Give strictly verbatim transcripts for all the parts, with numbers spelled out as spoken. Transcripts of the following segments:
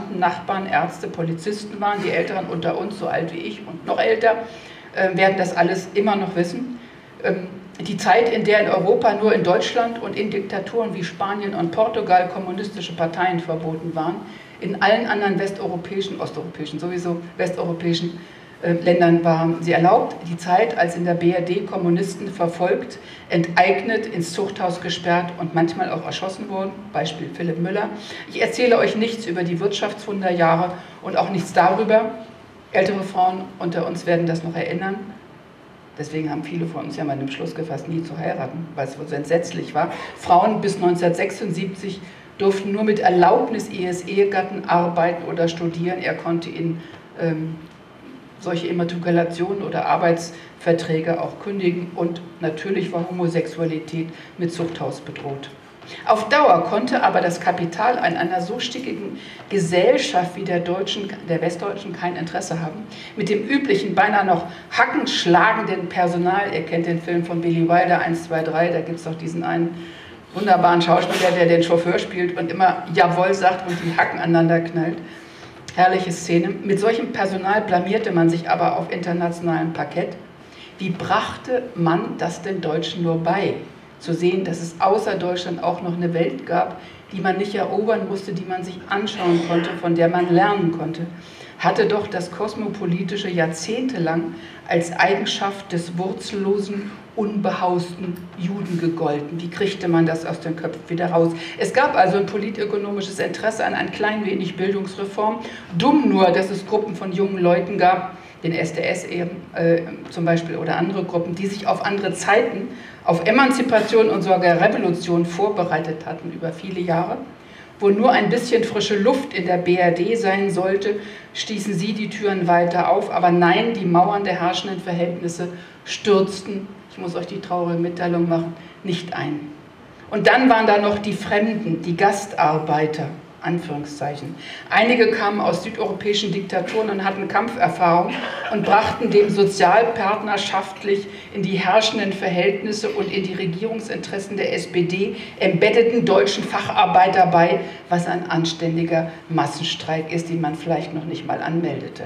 Verwandten, Nachbarn, Ärzte, Polizisten waren. Die Älteren unter uns, so alt wie ich und noch älter, äh, werden das alles immer noch wissen. Ähm, die Zeit, in der in Europa nur in Deutschland und in Diktaturen wie Spanien und Portugal kommunistische Parteien verboten waren, in allen anderen westeuropäischen, osteuropäischen, sowieso westeuropäischen äh, Ländern waren sie erlaubt. Die Zeit, als in der B R D Kommunisten verfolgt, enteignet, ins Zuchthaus gesperrt und manchmal auch erschossen wurden. Beispiel Philipp Müller. Ich erzähle euch nichts über die Wirtschaftswunderjahre und auch nichts darüber. Ältere Frauen unter uns werden das noch erinnern. Deswegen haben viele von uns ja mal den Beschluss gefasst, nie zu heiraten, weil es so entsetzlich war. Frauen bis neunzehnhundertsechsundsiebzig durften nur mit Erlaubnis ihres Ehegatten arbeiten oder studieren. Er konnte ihnen ähm, solche Immatrikulationen oder Arbeitsverträge auch kündigen und natürlich war Homosexualität mit Zuchthaus bedroht. Auf Dauer konnte aber das Kapital an einer so stickigen Gesellschaft wie der, deutschen, der westdeutschen kein Interesse haben. Mit dem üblichen, beinahe noch hackenschlagenden Personal, ihr kennt den Film von Billy Wilder, eins, zwei, drei, da gibt es doch diesen einen wunderbaren Schauspieler, der den Chauffeur spielt und immer Jawohl sagt und die Hacken aneinander knallt. Herrliche Szene. Mit solchem Personal blamierte man sich aber auf internationalem Parkett. Wie brachte man das den Deutschen nur bei? Zu sehen, dass es außer Deutschland auch noch eine Welt gab, die man nicht erobern musste, die man sich anschauen konnte, von der man lernen konnte, hatte doch das Kosmopolitische jahrzehntelang als Eigenschaft des wurzellosen, unbehausten Juden gegolten. Wie kriegte man das aus den Köpfen wieder raus? Es gab also ein politökonomisches Interesse an ein klein wenig Bildungsreform. Dumm nur, dass es Gruppen von jungen Leuten gab, den S D S eben äh, zum Beispiel oder andere Gruppen, die sich auf andere Zeiten, auf Emanzipation und sogar Revolution vorbereitet hatten über viele Jahre. Wo nur ein bisschen frische Luft in der B R D sein sollte, stießen sie die Türen weiter auf. Aber nein, die Mauern der herrschenden Verhältnisse stürzten, ich muss euch die traurige Mitteilung machen, nicht ein. Und dann waren da noch die Fremden, die Gastarbeiter, Anführungszeichen. Einige kamen aus südeuropäischen Diktaturen und hatten Kampferfahrung und brachten dem sozialpartnerschaftlich in die herrschenden Verhältnisse und in die Regierungsinteressen der S P D embeddeten deutschen Facharbeiter bei, was ein anständiger Massenstreik ist, den man vielleicht noch nicht mal anmeldete.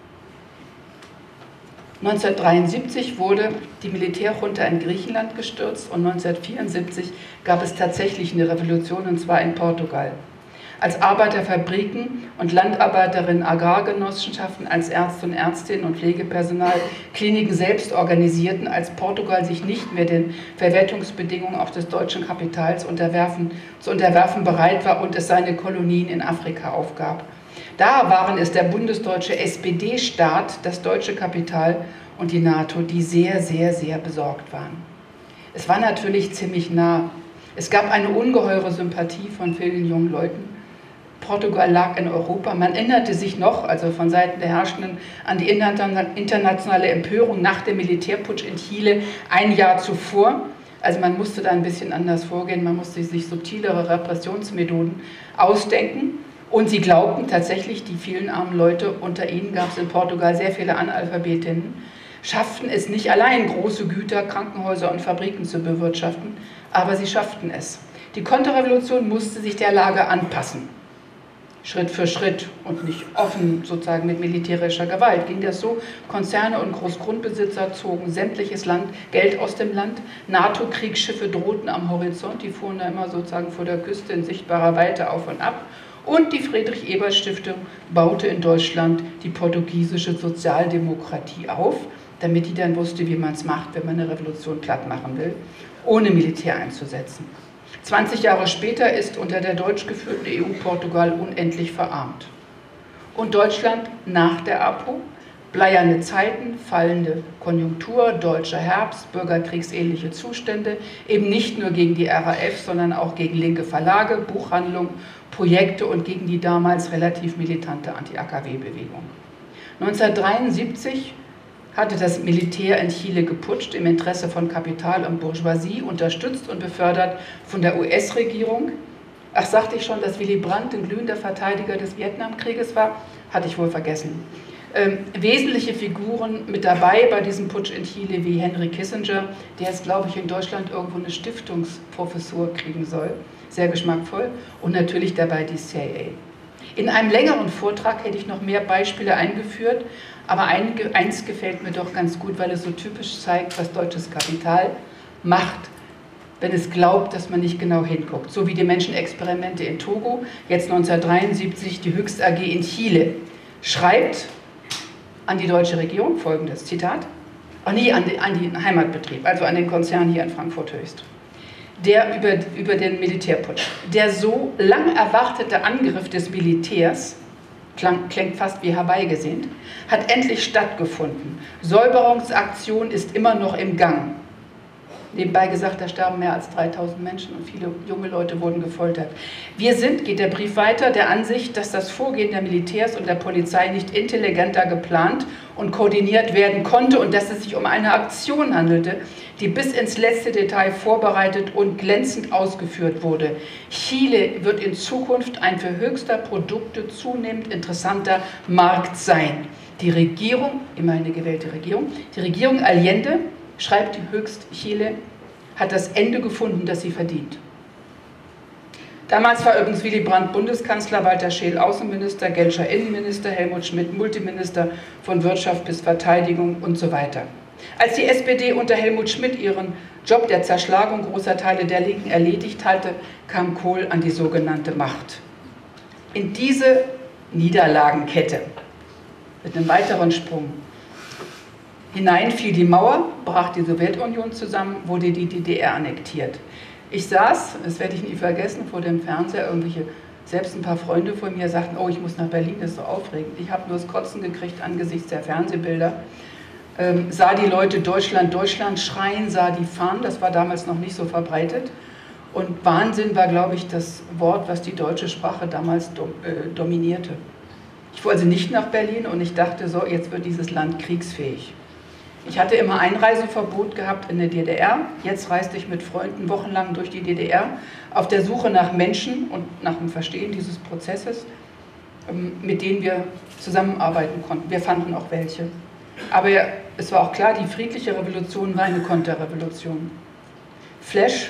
neunzehnhundertdreiundsiebzig wurde die Militärjunta in Griechenland gestürzt und neunzehnhundertvierundsiebzig gab es tatsächlich eine Revolution, und zwar in Portugal. Als Arbeiterfabriken und Landarbeiterinnen, Agrargenossenschaften, als Ärzte und Ärztinnen und Pflegepersonal Kliniken selbst organisierten, als Portugal sich nicht mehr den Verwertungsbedingungen auch des deutschen Kapitals unterwerfen, zu unterwerfen bereit war und es seine Kolonien in Afrika aufgab. Da waren es der bundesdeutsche S P D-Staat, das deutsche Kapital und die NATO, die sehr, sehr, sehr besorgt waren. Es war natürlich ziemlich nah. Es gab eine ungeheure Sympathie von vielen jungen Leuten. Portugal lag in Europa. Man erinnerte sich noch, also von Seiten der Herrschenden, an die internationale Empörung nach dem Militärputsch in Chile ein Jahr zuvor. Also man musste da ein bisschen anders vorgehen, man musste sich subtilere Repressionsmethoden ausdenken. Und sie glaubten tatsächlich, die vielen armen Leute, unter ihnen gab es in Portugal sehr viele Analphabetinnen, schafften es nicht allein, große Güter, Krankenhäuser und Fabriken zu bewirtschaften, aber sie schafften es. Die Konterrevolution musste sich der Lage anpassen. Schritt für Schritt und nicht offen sozusagen mit militärischer Gewalt. Ging das so? Konzerne und Großgrundbesitzer zogen sämtliches Land, Geld aus dem Land. NATO-Kriegsschiffe drohten am Horizont, die fuhren da immer sozusagen vor der Küste in sichtbarer Weite auf und ab. Und die Friedrich-Ebert-Stiftung baute in Deutschland die portugiesische Sozialdemokratie auf, damit die dann wusste, wie man es macht, wenn man eine Revolution platt machen will, ohne Militär einzusetzen. zwanzig Jahre später ist unter der deutsch geführten E U Portugal unendlich verarmt. Und Deutschland nach der APO, bleierne Zeiten, fallende Konjunktur, deutscher Herbst, bürgerkriegsähnliche Zustände, eben nicht nur gegen die R A F, sondern auch gegen linke Verlage, Buchhandlung, Projekte und gegen die damals relativ militante Anti-A K W-Bewegung. neunzehnhundertdreiundsiebzig hatte das Militär in Chile geputscht, im Interesse von Kapital und Bourgeoisie, unterstützt und befördert von der U S-Regierung. Ach, sagte ich schon, dass Willy Brandt ein glühender Verteidiger des Vietnamkrieges war? Hatte ich wohl vergessen. Ähm, wesentliche Figuren mit dabei bei diesem Putsch in Chile wie Henry Kissinger, der jetzt, glaube ich, in Deutschland irgendwo eine Stiftungsprofessur kriegen soll. Sehr geschmackvoll. Und natürlich dabei die C I A. In einem längeren Vortrag hätte ich noch mehr Beispiele eingeführt, aber einige, eins gefällt mir doch ganz gut, weil es so typisch zeigt, was deutsches Kapital macht, wenn es glaubt, dass man nicht genau hinguckt. So wie die Menschenexperimente in Togo, jetzt neunzehnhundertdreiundsiebzig die Höchst A G in Chile, schreibt an die deutsche Regierung folgendes, Zitat, ach nee, an, die, an den Heimatbetrieb, also an den Konzern hier in Frankfurt Höchst, der über, über den Militärputsch, der so lang erwartete Angriff des Militärs, klang, klingt fast wie herbeigesehnt, hat endlich stattgefunden. Säuberungsaktion ist immer noch im Gang. Nebenbei gesagt, da starben mehr als dreitausend Menschen und viele junge Leute wurden gefoltert. Wir sind, geht der Brief weiter, der Ansicht, dass das Vorgehen der Militärs und der Polizei nicht intelligenter geplant und koordiniert werden konnte und dass es sich um eine Aktion handelte, die bis ins letzte Detail vorbereitet und glänzend ausgeführt wurde. Chile wird in Zukunft ein für höchster Produkte zunehmend interessanter Markt sein. Die Regierung, immerhin eine gewählte Regierung, die Regierung Allende, schreibt die Höchst Chile, hat das Ende gefunden, das sie verdient. Damals war übrigens Willy Brandt Bundeskanzler, Walter Scheel Außenminister, Genscher Innenminister, Helmut Schmidt Multiminister von Wirtschaft bis Verteidigung und so weiter. Als die S P D unter Helmut Schmidt ihren Job der Zerschlagung großer Teile der Linken erledigt hatte, kam Kohl an die sogenannte Macht. In diese Niederlagenkette mit einem weiteren Sprung hinein fiel die Mauer, brach die Sowjetunion zusammen, wurde die D D R annektiert. Ich saß, das werde ich nie vergessen, vor dem Fernseher, irgendwelche, selbst ein paar Freunde von mir sagten, oh, ich muss nach Berlin, das ist so aufregend. Ich habe nur das Kotzen gekriegt angesichts der Fernsehbilder. Ähm, sah die Leute Deutschland, Deutschland schreien, sah die Fahnen, das war damals noch nicht so verbreitet. Und Wahnsinn war, glaube ich, das Wort, was die deutsche Sprache damals dom, äh, dominierte. Ich fuhr also nicht nach Berlin und ich dachte so, jetzt wird dieses Land kriegsfähig. Ich hatte immer Einreiseverbot gehabt in der D D R. Jetzt reiste ich mit Freunden wochenlang durch die D D R auf der Suche nach Menschen und nach dem Verstehen dieses Prozesses, mit denen wir zusammenarbeiten konnten. Wir fanden auch welche. Aber es war auch klar, die friedliche Revolution war eine Konterrevolution. Flash,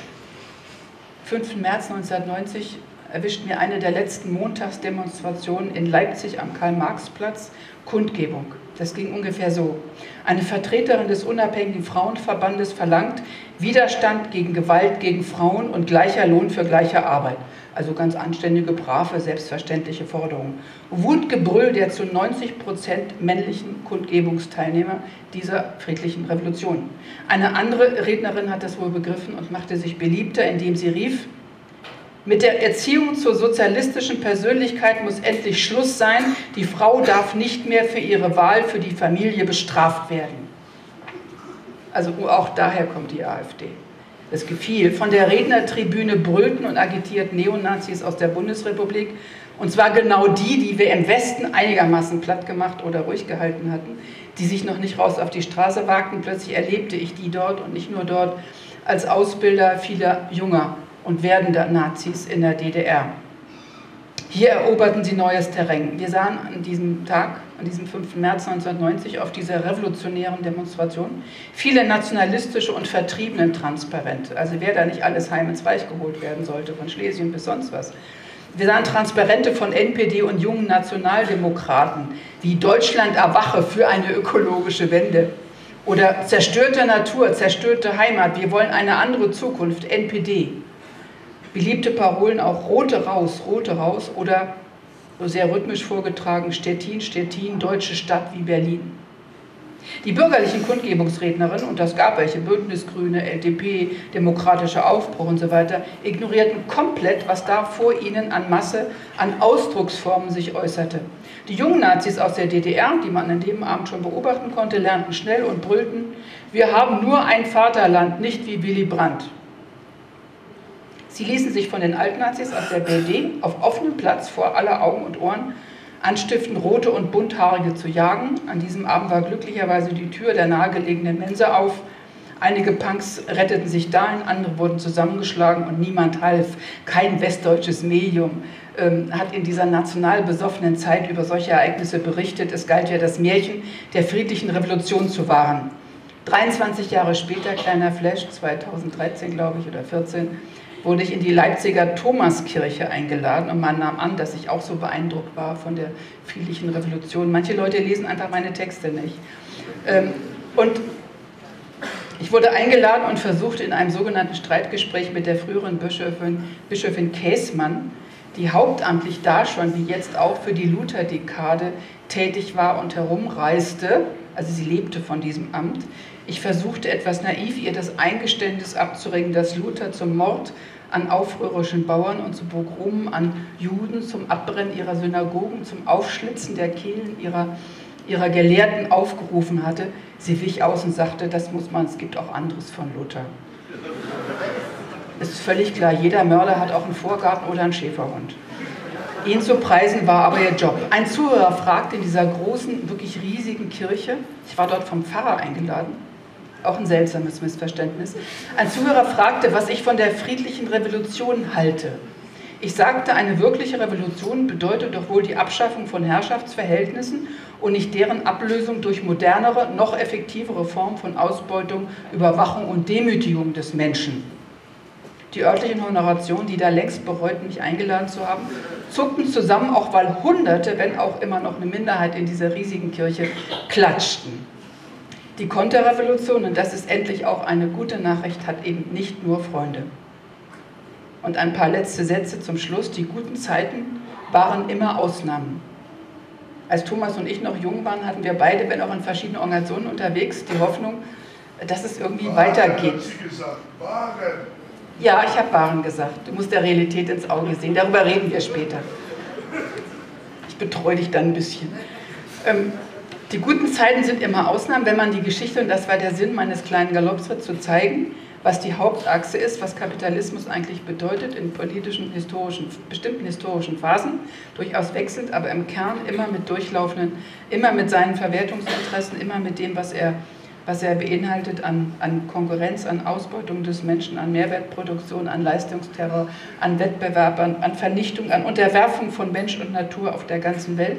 fünften März neunzehnhundertneunzig, erwischt mir eine der letzten Montagsdemonstrationen in Leipzig am Karl-Marx-Platz, Kundgebung. Das ging ungefähr so. Eine Vertreterin des unabhängigen Frauenverbandes verlangt Widerstand gegen Gewalt gegen Frauen und gleicher Lohn für gleiche Arbeit. Also ganz anständige, brave, selbstverständliche Forderungen. Wutgebrüll der zu neunzig Prozent männlichen Kundgebungsteilnehmer dieser friedlichen Revolution. Eine andere Rednerin hat das wohl begriffen und machte sich beliebter, indem sie rief: Mit der Erziehung zur sozialistischen Persönlichkeit muss endlich Schluss sein. Die Frau darf nicht mehr für ihre Wahl für die Familie bestraft werden. Also auch daher kommt die AfD. Es gefiel. Von der Rednertribüne brüllten und agitierten Neonazis aus der Bundesrepublik. Und zwar genau die, die wir im Westen einigermaßen platt gemacht oder ruhig gehalten hatten, die sich noch nicht raus auf die Straße wagten. Plötzlich erlebte ich die dort und nicht nur dort als Ausbilder vieler junger und werdender Nazis in der D D R. Hier eroberten sie neues Terrain. Wir sahen an diesem Tag, an diesem fünften März neunzehnhundertneunzig, auf dieser revolutionären Demonstration viele nationalistische und Vertriebenen-Transparente. Also wer da nicht alles heim ins Reich geholt werden sollte, von Schlesien bis sonst was. Wir sahen Transparente von N P D und jungen Nationaldemokraten, wie Deutschland erwache für eine ökologische Wende. Oder zerstörte Natur, zerstörte Heimat, wir wollen eine andere Zukunft, N P D. Beliebte Parolen auch Rote raus, Rote raus oder so sehr rhythmisch vorgetragen Stettin, Stettin, deutsche Stadt wie Berlin. Die bürgerlichen Kundgebungsrednerinnen, und das gab welche, Bündnis Grüne, L D P, Demokratischer Aufbruch und so weiter, ignorierten komplett, was da vor ihnen an Masse, an Ausdrucksformen sich äußerte. Die jungen Nazis aus der D D R, die man an dem Abend schon beobachten konnte, lernten schnell und brüllten: Wir haben nur ein Vaterland, nicht wie Willy Brandt. Sie ließen sich von den Altnazis aus der B R D auf offenem Platz vor aller Augen und Ohren anstiften, Rote und Bunthaarige zu jagen. An diesem Abend war glücklicherweise die Tür der nahegelegenen Mensa auf. Einige Punks retteten sich dahin, andere wurden zusammengeschlagen und niemand half. Kein westdeutsches Medium ähm, hat in dieser national besoffenen Zeit über solche Ereignisse berichtet. Es galt ja, das Märchen der friedlichen Revolution zu wahren. dreiundzwanzig Jahre später, kleiner Flash, zweitausenddreizehn glaube ich oder vierzehn, wurde ich in die Leipziger Thomaskirche eingeladen und man nahm an, dass ich auch so beeindruckt war von der friedlichen Revolution. Manche Leute lesen einfach meine Texte nicht. Und ich wurde eingeladen und versuchte in einem sogenannten Streitgespräch mit der früheren Bischöfin, Bischöfin Käßmann, die hauptamtlich da schon wie jetzt auch für die Lutherdekade tätig war und herumreiste, also sie lebte von diesem Amt. Ich versuchte etwas naiv, ihr das Eingeständnis abzuringen, dass Luther zum Mord an aufrührerischen Bauern und zu Pogromen an Juden, zum Abbrennen ihrer Synagogen, zum Aufschlitzen der Kehlen ihrer, ihrer Gelehrten aufgerufen hatte. Sie wich aus und sagte, das muss man, es gibt auch anderes von Luther. Es ist völlig klar, jeder Mörder hat auch einen Vorgarten oder einen Schäferhund. Ihn zu preisen war aber ihr Job. Ein Zuhörer fragte in dieser großen, wirklich riesigen Kirche, ich war dort vom Pfarrer eingeladen, auch ein seltsames Missverständnis, ein Zuhörer fragte, was ich von der friedlichen Revolution halte. Ich sagte, eine wirkliche Revolution bedeutet doch wohl die Abschaffung von Herrschaftsverhältnissen und nicht deren Ablösung durch modernere, noch effektivere Formen von Ausbeutung, Überwachung und Demütigung des Menschen. Die örtlichen Honorationen, die da längst bereuten, mich eingeladen zu haben, zuckten zusammen, auch weil Hunderte, wenn auch immer noch eine Minderheit in dieser riesigen Kirche, klatschten. Die Konterrevolution, und das ist endlich auch eine gute Nachricht, hat eben nicht nur Freunde. Und ein paar letzte Sätze zum Schluss. Die guten Zeiten waren immer Ausnahmen. Als Thomas und ich noch jung waren, hatten wir beide, wenn auch in verschiedenen Organisationen unterwegs, die Hoffnung, dass es irgendwie waren, weitergeht. Hat sie gesagt, waren. Ja, ich habe waren gesagt. Du musst der Realität ins Auge sehen. Darüber reden wir später. Ich betreue dich dann ein bisschen. Ähm, die guten Zeiten sind immer Ausnahmen, wenn man die Geschichte, und das war der Sinn meines kleinen Galoppsritts, zu zeigen, was die Hauptachse ist, was Kapitalismus eigentlich bedeutet in politischen, historischen, bestimmten historischen Phasen, durchaus wechselnd, aber im Kern immer mit durchlaufenden, immer mit seinen Verwertungsinteressen, immer mit dem, was er, was er beinhaltet an, an Konkurrenz, an Ausbeutung des Menschen, an Mehrwertproduktion, an Leistungsterror, an Wettbewerb, an, an Vernichtung, an Unterwerfung von Mensch und Natur auf der ganzen Welt.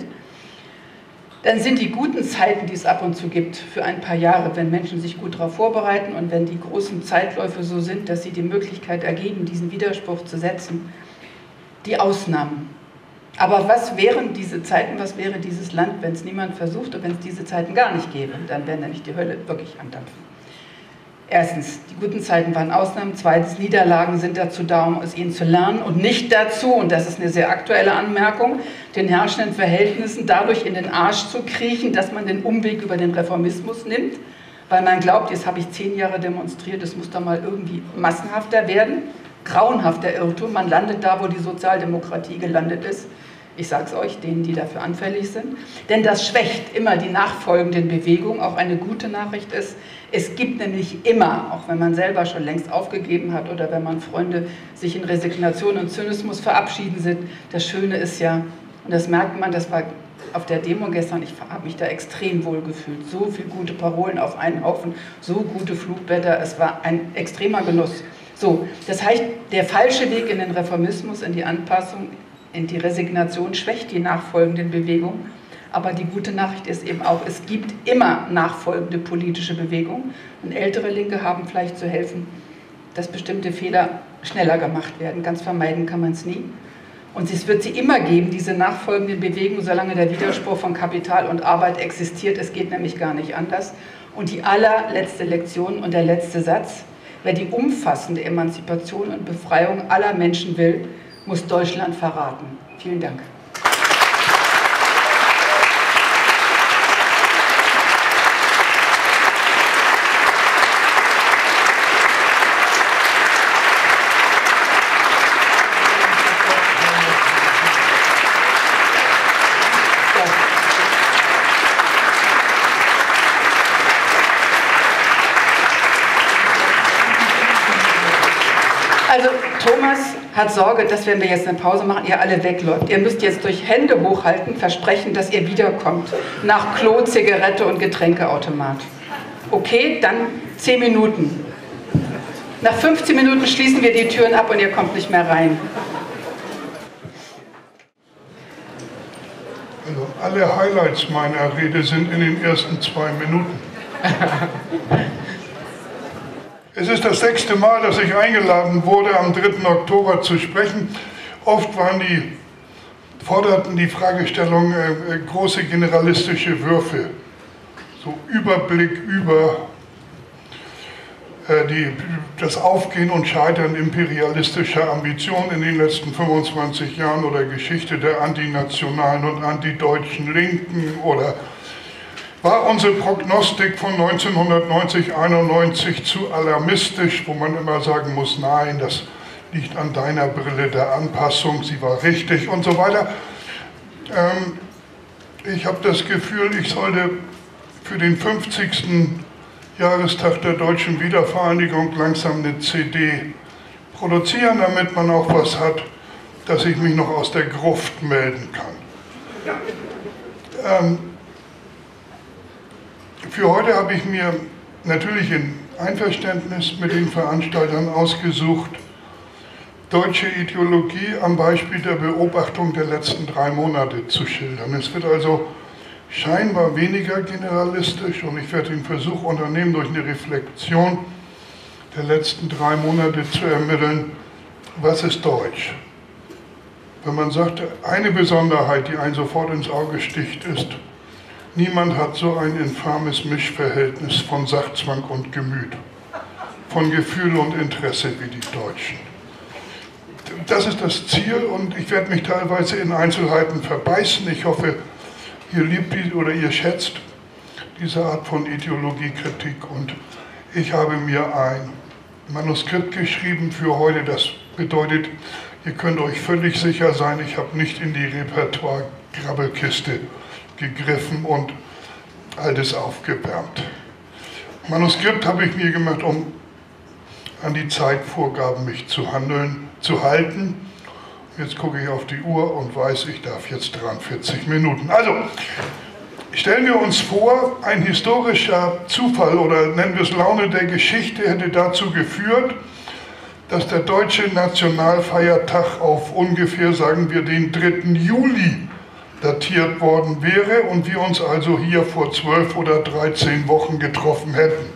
Dann sind die guten Zeiten, die es ab und zu gibt, für ein paar Jahre, wenn Menschen sich gut darauf vorbereiten und wenn die großen Zeitläufe so sind, dass sie die Möglichkeit ergeben, diesen Widerspruch zu setzen, die Ausnahmen. Aber was wären diese Zeiten, was wäre dieses Land, wenn es niemand versucht und wenn es diese Zeiten gar nicht gäbe? Dann wäre nämlich die Hölle wirklich andampfen. Erstens, die guten Zeiten waren Ausnahmen. Zweitens, Niederlagen sind dazu da, um aus ihnen zu lernen und nicht dazu, und das ist eine sehr aktuelle Anmerkung, den herrschenden Verhältnissen dadurch in den Arsch zu kriechen, dass man den Umweg über den Reformismus nimmt, weil man glaubt, jetzt habe ich zehn Jahre demonstriert, es muss doch mal irgendwie massenhafter werden. Grauenhafter Irrtum, man landet da, wo die Sozialdemokratie gelandet ist. Ich sage es euch, denen, die dafür anfällig sind. Denn das schwächt immer die nachfolgenden Bewegungen. Auch eine gute Nachricht ist, es gibt nämlich immer, auch wenn man selber schon längst aufgegeben hat oder wenn man Freunde sich in Resignation und Zynismus verabschieden sind, das Schöne ist ja, und das merkt man, das war auf der Demo gestern, ich habe mich da extrem wohl gefühlt. So viele gute Parolen auf einen Haufen, so gute Flugblätter, es war ein extremer Genuss. So, das heißt, der falsche Weg in den Reformismus, in die Anpassung, in die Resignation schwächt die nachfolgenden Bewegungen. Aber die gute Nachricht ist eben auch, es gibt immer nachfolgende politische Bewegungen. Und ältere Linke haben vielleicht zu helfen, dass bestimmte Fehler schneller gemacht werden. Ganz vermeiden kann man es nie. Und es wird sie immer geben, diese nachfolgenden Bewegungen, solange der Widerspruch von Kapital und Arbeit existiert. Es geht nämlich gar nicht anders. Und die allerletzte Lektion und der letzte Satz: Wer die umfassende Emanzipation und Befreiung aller Menschen will, muss Deutschland verraten. Vielen Dank. Also Thomas hat Sorge, dass wenn wir jetzt eine Pause machen, ihr alle wegläuft. Ihr müsst jetzt durch Hände hochhalten versprechen, dass ihr wiederkommt. Nach Klo, Zigarette und Getränkeautomat. Okay, dann zehn Minuten. Nach fünfzehn Minuten schließen wir die Türen ab und ihr kommt nicht mehr rein. Also alle Highlights meiner Rede sind in den ersten zwei Minuten. Es ist das sechste Mal, dass ich eingeladen wurde, am dritten Oktober zu sprechen. Oft waren die, forderten die Fragestellung äh, große generalistische Würfe, so Überblick über äh, die, das Aufgehen und Scheitern imperialistischer Ambitionen in den letzten fünfundzwanzig Jahren oder Geschichte der antinationalen und antideutschen Linken oder war unsere Prognostik von neunzehnhundertneunzig, einundneunzig zu alarmistisch, wo man immer sagen muss, nein, das liegt an deiner Brille der Anpassung, sie war richtig und so weiter. Ähm, ich habe das Gefühl, ich sollte für den fünfzigsten Jahrestag der deutschen Wiedervereinigung langsam eine C D produzieren, damit man auch was hat, dass ich mich noch aus der Gruft melden kann. Ähm, Für heute habe ich mir natürlich in Einverständnis mit den Veranstaltern ausgesucht, deutsche Ideologie am Beispiel der Beobachtung der letzten drei Monate zu schildern. Es wird also scheinbar weniger generalistisch und ich werde den Versuch unternehmen, durch eine Reflexion der letzten drei Monate zu ermitteln, was ist Deutsch? Wenn man sagt, eine Besonderheit, die einem sofort ins Auge sticht, ist, niemand hat so ein infames Mischverhältnis von Sachzwang und Gemüt, von Gefühl und Interesse wie die Deutschen. Das ist das Ziel und ich werde mich teilweise in Einzelheiten verbeißen. Ich hoffe, ihr liebt die, oder ihr schätzt diese Art von Ideologiekritik und ich habe mir ein Manuskript geschrieben für heute. Das bedeutet, ihr könnt euch völlig sicher sein, ich habe nicht in die Repertoire-Grabbelkiste gegriffen und alles aufgewärmt. Manuskript habe ich mir gemacht, um an die Zeitvorgaben mich zu handeln, zu halten. Jetzt gucke ich auf die Uhr und weiß, ich darf jetzt dreiundvierzig Minuten. Also, stellen wir uns vor, ein historischer Zufall oder nennen wir es Laune der Geschichte hätte dazu geführt, dass der deutsche Nationalfeiertag auf ungefähr, sagen wir, den dritten Juli datiert worden wäre und wir uns also hier vor zwölf oder dreizehn Wochen getroffen hätten.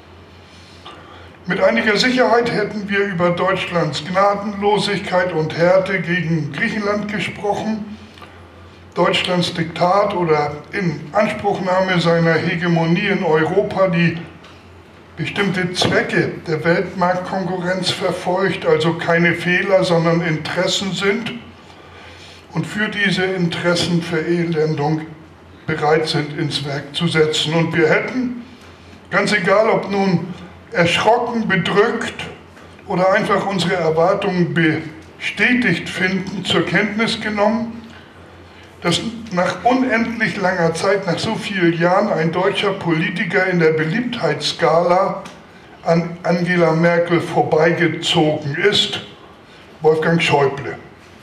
Mit einiger Sicherheit hätten wir über Deutschlands Gnadenlosigkeit und Härte gegen Griechenland gesprochen, Deutschlands Diktat oder Inanspruchnahme seiner Hegemonie in Europa, die bestimmte Zwecke der Weltmarktkonkurrenz verfolgt, also keine Fehler, sondern Interessen sind, und für diese Interessenverelendung bereit sind, ins Werk zu setzen. Und wir hätten, ganz egal ob nun erschrocken, bedrückt oder einfach unsere Erwartungen bestätigt finden, zur Kenntnis genommen, dass nach unendlich langer Zeit, nach so vielen Jahren, ein deutscher Politiker in der Beliebtheitsskala an Angela Merkel vorbeigezogen ist, Wolfgang Schäuble.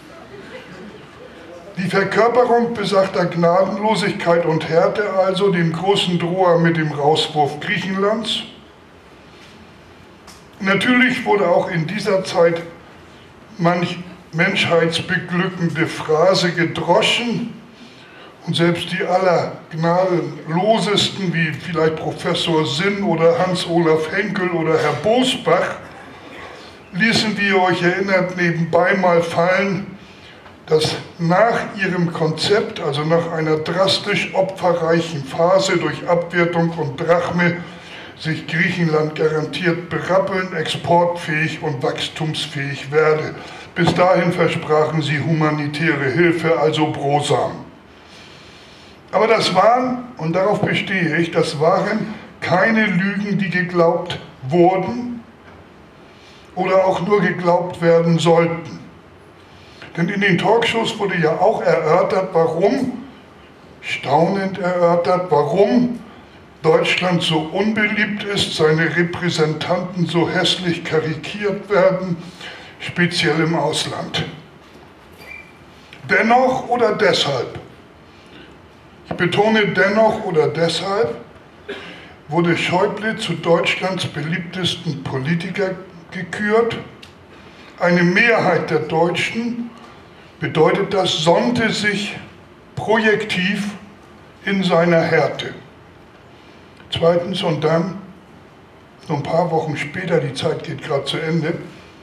Die Verkörperung besagter Gnadenlosigkeit und Härte also, dem großen Droher mit dem Rauswurf Griechenlands. Natürlich wurde auch in dieser Zeit manch menschheitsbeglückende Phrase gedroschen und selbst die allergnadenlosesten, wie vielleicht Professor Sinn oder Hans-Olaf Henkel oder Herr Bosbach, ließen, wie ihr euch erinnert, nebenbei mal fallen, dass nach ihrem Konzept, also nach einer drastisch opferreichen Phase durch Abwertung und Drachme, sich Griechenland garantiert berappeln, exportfähig und wachstumsfähig werde. Bis dahin versprachen sie humanitäre Hilfe, also Brosamen. Aber das waren, und darauf bestehe ich, das waren keine Lügen, die geglaubt wurden oder auch nur geglaubt werden sollten. Denn in den Talkshows wurde ja auch erörtert, warum, staunend erörtert, warum Deutschland so unbeliebt ist, seine Repräsentanten so hässlich karikiert werden, speziell im Ausland. Dennoch oder deshalb, ich betone dennoch oder deshalb, wurde Schäuble zu Deutschlands beliebtesten Politiker gekürt. Eine Mehrheit der Deutschen, bedeutet das, sonnte sich projektiv in seiner Härte. Zweitens, und dann nur ein paar Wochen später, die Zeit geht gerade zu Ende,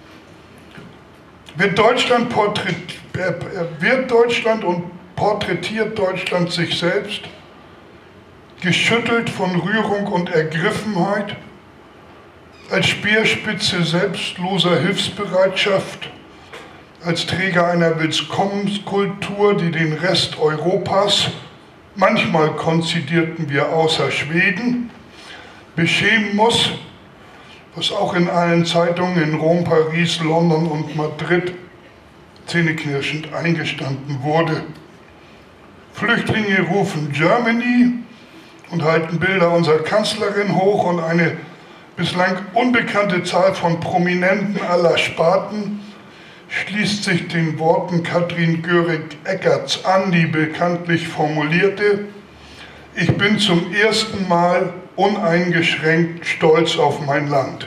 wird Deutschland, porträtiert, wird Deutschland und porträtiert Deutschland sich selbst, geschüttelt von Rührung und Ergriffenheit, als Speerspitze selbstloser Hilfsbereitschaft, als Träger einer Willkommenskultur, die den Rest Europas, manchmal konzidierten wir außer Schweden, beschämen muss, was auch in allen Zeitungen in Rom, Paris, London und Madrid zähneknirschend eingestanden wurde. Flüchtlinge rufen Germany und halten Bilder unserer Kanzlerin hoch, und eine bislang unbekannte Zahl von Prominenten aller Sparten schließt sich den Worten Katrin Göring-Eckarts an, die bekanntlich formulierte: Ich bin zum ersten Mal uneingeschränkt stolz auf mein Land.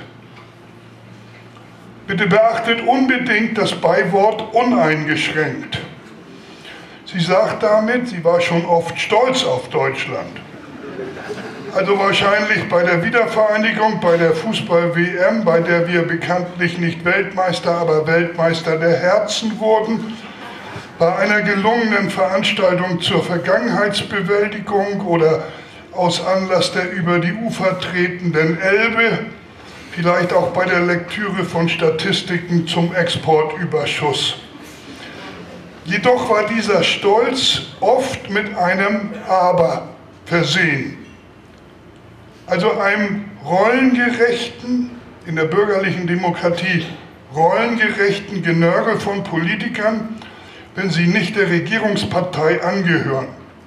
Bitte beachtet unbedingt das Beiwort uneingeschränkt. Sie sagt damit, sie war schon oft stolz auf Deutschland. Also wahrscheinlich bei der Wiedervereinigung, bei der Fußball-W M, bei der wir bekanntlich nicht Weltmeister, aber Weltmeister der Herzen wurden, bei einer gelungenen Veranstaltung zur Vergangenheitsbewältigung oder aus Anlass der über die Ufer tretenden Elbe, vielleicht auch bei der Lektüre von Statistiken zum Exportüberschuss. Jedoch war dieser Stolz oft mit einem Aber versehen. Also einem rollengerechten, in der bürgerlichen Demokratie rollengerechten Genörgel von Politikern, wenn sie nicht der Regierungspartei angehören.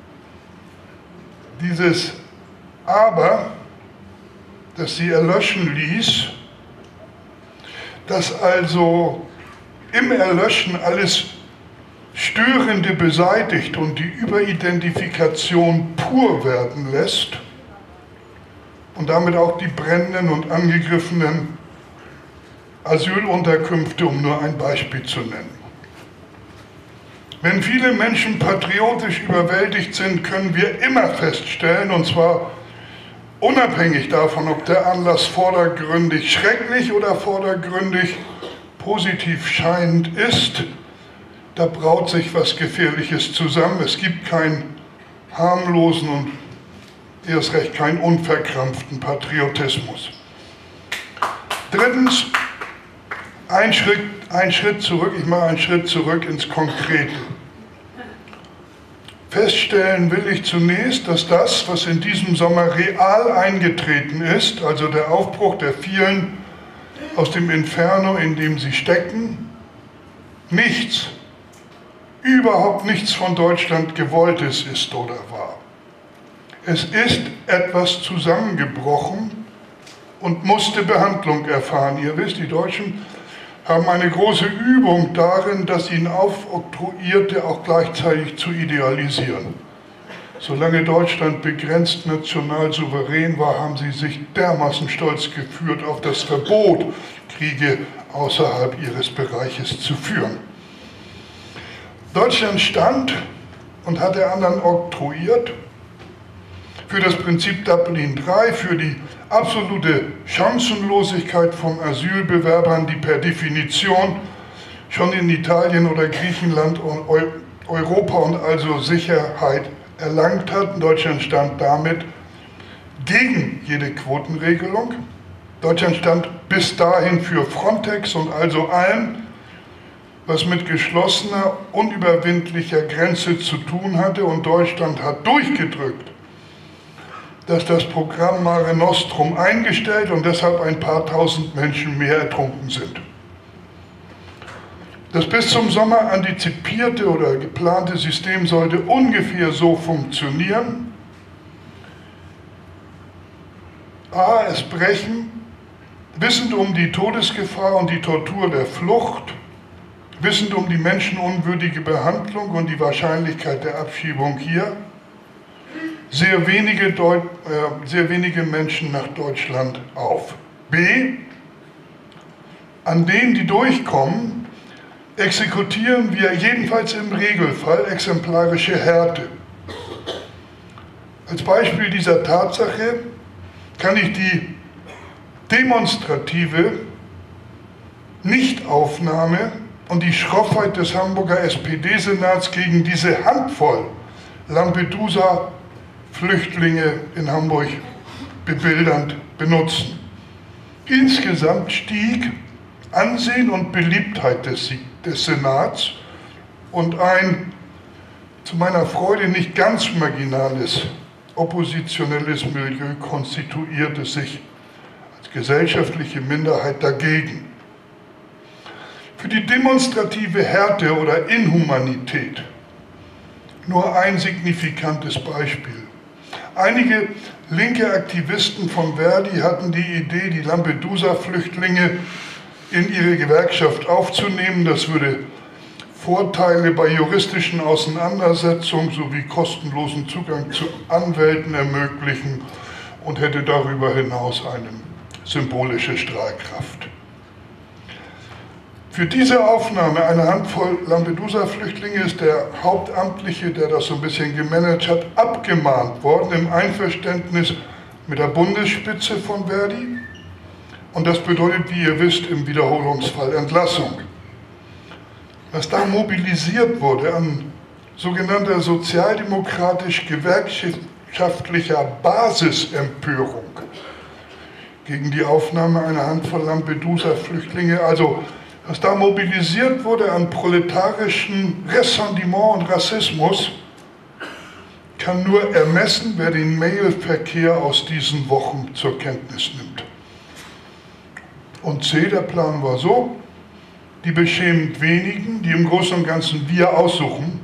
Dieses Aber, das sie erlöschen ließ, das also im Erlöschen alles Störende beseitigt und die Überidentifikation pur werden lässt und damit auch die brennenden und angegriffenen Asylunterkünfte, um nur ein Beispiel zu nennen. Wenn viele Menschen patriotisch überwältigt sind, können wir immer feststellen, und zwar unabhängig davon, ob der Anlass vordergründig schrecklich oder vordergründig positiv scheinend ist, da braut sich was Gefährliches zusammen. Es gibt keinen harmlosen und erst recht keinen unverkrampften Patriotismus. Drittens, ein Schritt, ein Schritt zurück, ich mache einen Schritt zurück ins Konkrete. Feststellen will ich zunächst, dass das, was in diesem Sommer real eingetreten ist, also der Aufbruch der vielen aus dem Inferno, in dem sie stecken, nichts, überhaupt nichts von Deutschland Gewolltes ist oder war. Es ist etwas zusammengebrochen und musste Behandlung erfahren. Ihr wisst, die Deutschen haben eine große Übung darin, das ihnen Aufoktroyierte auch gleichzeitig zu idealisieren. Solange Deutschland begrenzt national souverän war, haben sie sich dermaßen stolz geführt auf das Verbot, Kriege außerhalb ihres Bereiches zu führen. Deutschland stand und hat der anderen oktroyiert für das Prinzip Dublin drei, für die absolute Chancenlosigkeit von Asylbewerbern, die per Definition schon in Italien oder Griechenland und Europa und also Sicherheit erlangt hatten. Deutschland stand damit gegen jede Quotenregelung. Deutschland stand bis dahin für Frontex und also allem, was mit geschlossener, unüberwindlicher Grenze zu tun hatte, und Deutschland hat durchgedrückt, dass das Programm Mare Nostrum eingestellt und deshalb ein paar tausend Menschen mehr ertrunken sind. Das bis zum Sommer antizipierte oder geplante System sollte ungefähr so funktionieren. A. Es brechen, wissend um die Todesgefahr und die Tortur der Flucht, wissend um die menschenunwürdige Behandlung und die Wahrscheinlichkeit der Abschiebung hier, sehr wenige, Deut äh, sehr wenige Menschen nach Deutschland auf. B. An denen, die durchkommen, exekutieren wir jedenfalls im Regelfall exemplarische Härte. Als Beispiel dieser Tatsache kann ich die demonstrative Nichtaufnahme und die Schroffheit des Hamburger S P D-Senats gegen diese Handvoll Lampedusa-Flüchtlinge in Hamburg bebildernd benutzen. Insgesamt stieg Ansehen und Beliebtheit des, des Senats und ein zu meiner Freude nicht ganz marginales oppositionelles Milieu konstituierte sich als gesellschaftliche Minderheit dagegen. Für die demonstrative Härte oder Inhumanität nur ein signifikantes Beispiel. Einige linke Aktivisten von Verdi hatten die Idee, die Lampedusa-Flüchtlinge in ihre Gewerkschaft aufzunehmen. Das würde Vorteile bei juristischen Auseinandersetzungen sowie kostenlosen Zugang zu Anwälten ermöglichen und hätte darüber hinaus eine symbolische Strahlkraft. Für diese Aufnahme einer Handvoll Lampedusa-Flüchtlinge ist der Hauptamtliche, der das so ein bisschen gemanagt hat, abgemahnt worden im Einverständnis mit der Bundesspitze von Verdi. Und das bedeutet, wie ihr wisst, im Wiederholungsfall Entlassung. Was da mobilisiert wurde an sogenannter sozialdemokratisch-gewerkschaftlicher Basisempörung gegen die Aufnahme einer Handvoll Lampedusa-Flüchtlinge, also was da mobilisiert wurde an proletarischen Ressentiment und Rassismus, kann nur ermessen, wer den Mailverkehr aus diesen Wochen zur Kenntnis nimmt. Und C, der Plan war so: Die beschämend wenigen, die im Großen und Ganzen wir aussuchen,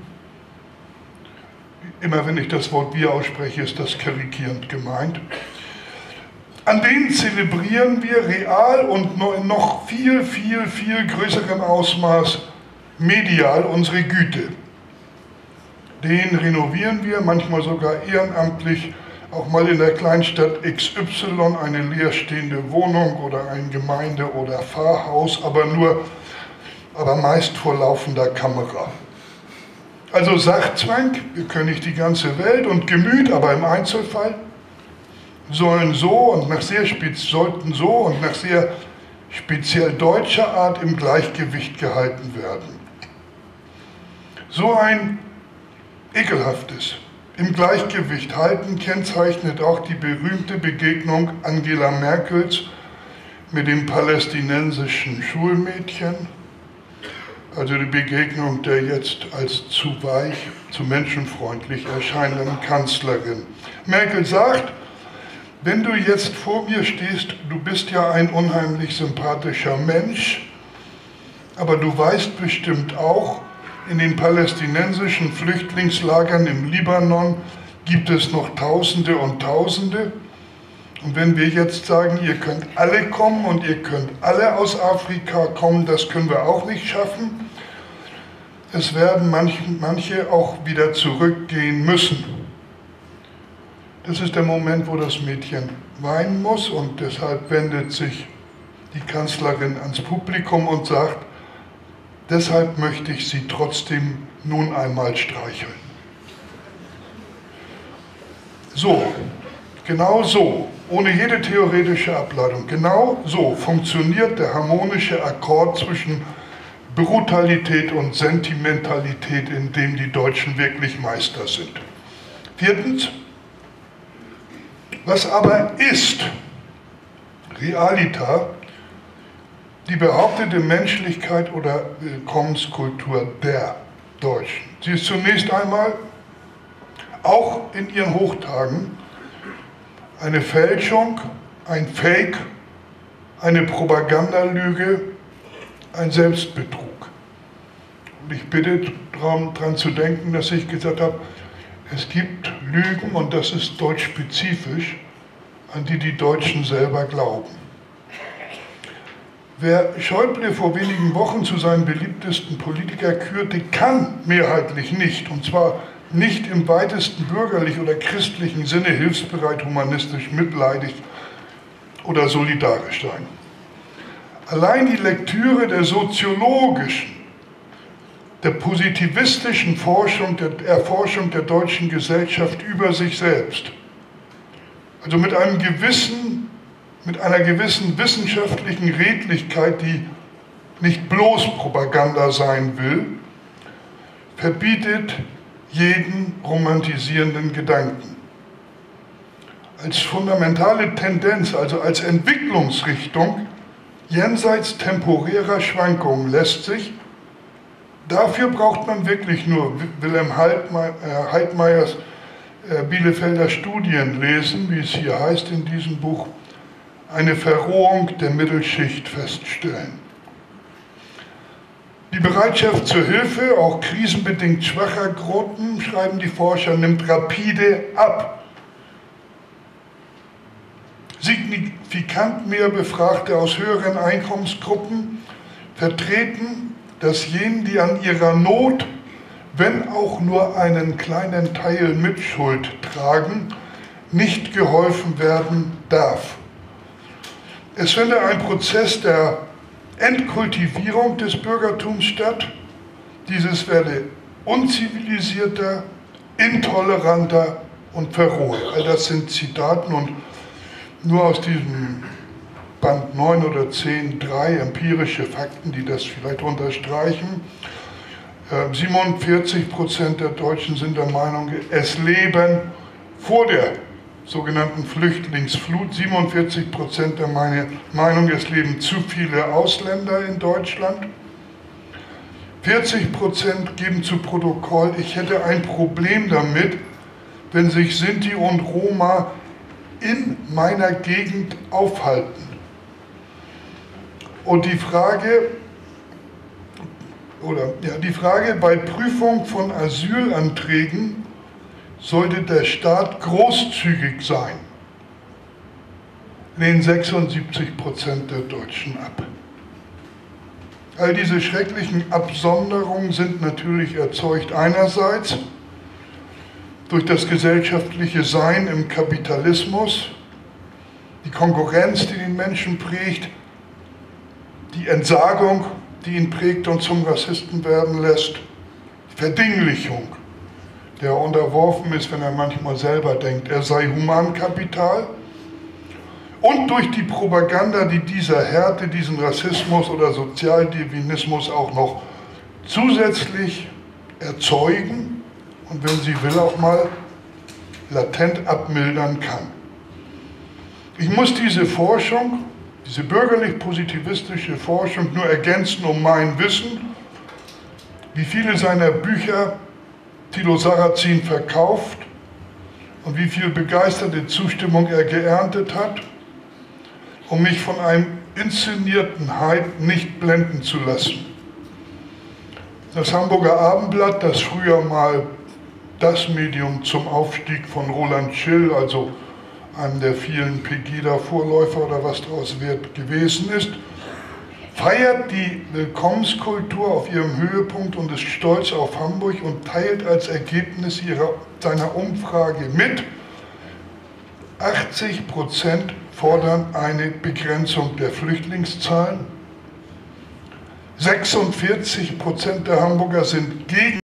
immer wenn ich das Wort wir ausspreche, ist das karikierend gemeint, an denen zelebrieren wir real und in noch viel, viel, viel größerem Ausmaß medial unsere Güte. Den renovieren wir, manchmal sogar ehrenamtlich, auch mal in der Kleinstadt X Y eine leerstehende Wohnung oder ein Gemeinde- oder Pfarrhaus, aber nur, aber meist vor laufender Kamera. Also Sachzwang, wir können nicht die ganze Welt, und Gemüt, aber im Einzelfall, sollen so und nach sehr spez sollten so und nach sehr speziell deutscher Art im Gleichgewicht gehalten werden. So ein ekelhaftes im Gleichgewicht halten kennzeichnet auch die berühmte Begegnung Angela Merkels mit dem palästinensischen Schulmädchen, also die Begegnung der jetzt als zu weich, zu menschenfreundlich erscheinenden Kanzlerin. Merkel sagt: Wenn du jetzt vor mir stehst, du bist ja ein unheimlich sympathischer Mensch, aber du weißt bestimmt auch, in den palästinensischen Flüchtlingslagern im Libanon gibt es noch Tausende und Tausende. Und wenn wir jetzt sagen, ihr könnt alle kommen und ihr könnt alle aus Afrika kommen, das können wir auch nicht schaffen. Es werden manche, manche auch wieder zurückgehen müssen. Das ist der Moment, wo das Mädchen weinen muss, und deshalb wendet sich die Kanzlerin ans Publikum und sagt: Deshalb möchte ich Sie trotzdem nun einmal streicheln. So, genau so, ohne jede theoretische Ableitung, genau so funktioniert der harmonische Akkord zwischen Brutalität und Sentimentalität, in dem die Deutschen wirklich Meister sind. Viertens: Was aber ist Realita, die behauptete Menschlichkeit oder Willkommenskultur der Deutschen? Sie ist zunächst einmal, auch in ihren Hochtagen, eine Fälschung, ein Fake, eine Propagandalüge, ein Selbstbetrug. Und ich bitte daran zu denken, dass ich gesagt habe, es gibt Lügen, und das ist deutschspezifisch, an die die Deutschen selber glauben. Wer Schäuble vor wenigen Wochen zu seinem beliebtesten Politiker kürte, kann mehrheitlich nicht, und zwar nicht im weitesten bürgerlich oder christlichen Sinne hilfsbereit, humanistisch, mitleidig oder solidarisch sein. Allein die Lektüre der soziologischen, der positivistischen Forschung, der Erforschung der deutschen Gesellschaft über sich selbst, also mit einem gewissen mit einer gewissen wissenschaftlichen Redlichkeit, die nicht bloß Propaganda sein will, verbietet jeden romantisierenden Gedanken. Als fundamentale Tendenz, also als Entwicklungsrichtung jenseits temporärer Schwankungen lässt sich, dafür braucht man wirklich nur Wilhelm Heidmeyers Bielefelder Studien lesen, wie es hier heißt in diesem Buch, eine Verrohung der Mittelschicht feststellen. Die Bereitschaft zur Hilfe, auch krisenbedingt schwacher Gruppen, schreiben die Forscher, nimmt rapide ab. Signifikant mehr Befragte aus höheren Einkommensgruppen vertreten, dass jenen, die an ihrer Not, wenn auch nur einen kleinen Teil Mitschuld tragen, nicht geholfen werden darf. Es finde ein Prozess der Entkultivierung des Bürgertums statt. Dieses werde unzivilisierter, intoleranter und verroht. All das sind Zitaten und nur aus diesem Band neun oder zehn drei empirische Fakten, die das vielleicht unterstreichen. siebenundvierzig Prozent der Deutschen sind der Meinung, es leben vor der sogenannten Flüchtlingsflut, siebenundvierzig Prozent der Meinung, es leben zu viele Ausländer in Deutschland. vierzig Prozent geben zu Protokoll, ich hätte ein Problem damit, wenn sich Sinti und Roma in meiner Gegend aufhalten. Und die Frage, oder ja, die Frage bei Prüfung von Asylanträgen, sollte der Staat großzügig sein, lehnen sechsundsiebzig Prozent der Deutschen ab. All diese schrecklichen Absonderungen sind natürlich erzeugt einerseits durch das gesellschaftliche Sein im Kapitalismus, die Konkurrenz, die den Menschen prägt, die Entsagung, die ihn prägt und zum Rassisten werden lässt, die Verdinglichung, der er unterworfen ist, wenn er manchmal selber denkt, er sei Humankapital, und durch die Propaganda, die dieser Härte, diesen Rassismus oder Sozialdarwinismus auch noch zusätzlich erzeugen und, wenn sie will, auch mal latent abmildern kann. Ich muss diese Forschung, diese bürgerlich-positivistische Forschung nur ergänzen um mein Wissen, wie viele seiner Bücher Thilo Sarrazin verkauft und wie viel begeisterte Zustimmung er geerntet hat, um mich von einem inszenierten Hype nicht blenden zu lassen. Das Hamburger Abendblatt, das früher mal das Medium zum Aufstieg von Roland Schill, also einem der vielen Pegida-Vorläufer oder was daraus wird gewesen ist, feiert die Willkommenskultur auf ihrem Höhepunkt und ist stolz auf Hamburg und teilt als Ergebnis ihrer, seiner Umfrage mit, achtzig Prozent fordern eine Begrenzung der Flüchtlingszahlen, sechsundvierzig Prozent der Hamburger sind gegen